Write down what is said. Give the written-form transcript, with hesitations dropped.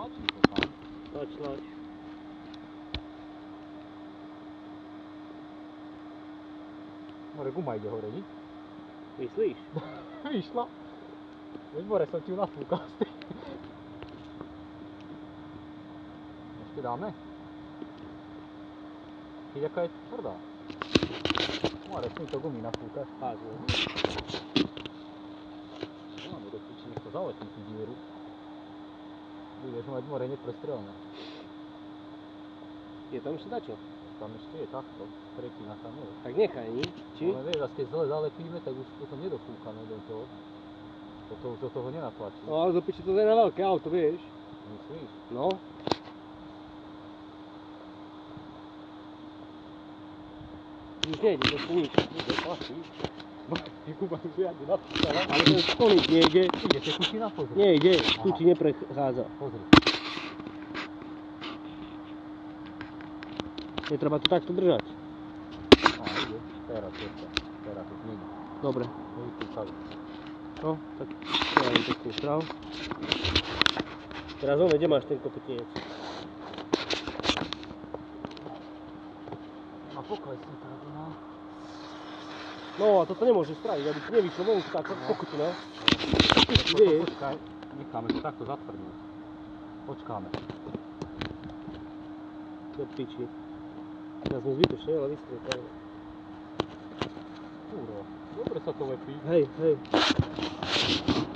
Tlačí to tam. Tlač. More, guma ide hore, ni? Myslíš? Vyšla. Veď more, som ti ju nafúkal z tej. Ešte dáme? Keď aká je tvrdá. More, s týmto gumy nafúkaš. Tak, no. Máme do piči, nech to zaletí tú dieru. Budeš mať more neprestrelné. Je tam ešte dačo? Tam ešte je takto, tretina tam je. Tak nechaj, ni? Či? Ale vieš, a keď zle zalepíme, tak už potom nedofúkame do toho. Toto už do toho nenatlačí. No ale do piči to je na veľké auto, vieš? Myslíš? No. Už nejde, to si nič. Bude tlačí. Ty Kuba tu žiadne napísala. Ale ten skloník nejde. Ide, te kuči na pozri. Nejde, tu Aha. ti neprechádza. Pozri. Netreba to takto držať. Á, ide. Teraz to zmení. Dobre. Nevyskúšali. No, tak ja len pekný štrál. Teraz on, kde máš ten kopetinec? A poklesne tak, no. No a toto nemôže spraviť, aby ti nevyšlo vonku tá pokutina. Vieš? Počkaj, necháme to takto zatvrdnúť. Počkáme. Do piči. Teraz sme zbytočne, ale vystrietajú. Kurva, dobre sa to lepí. Hej.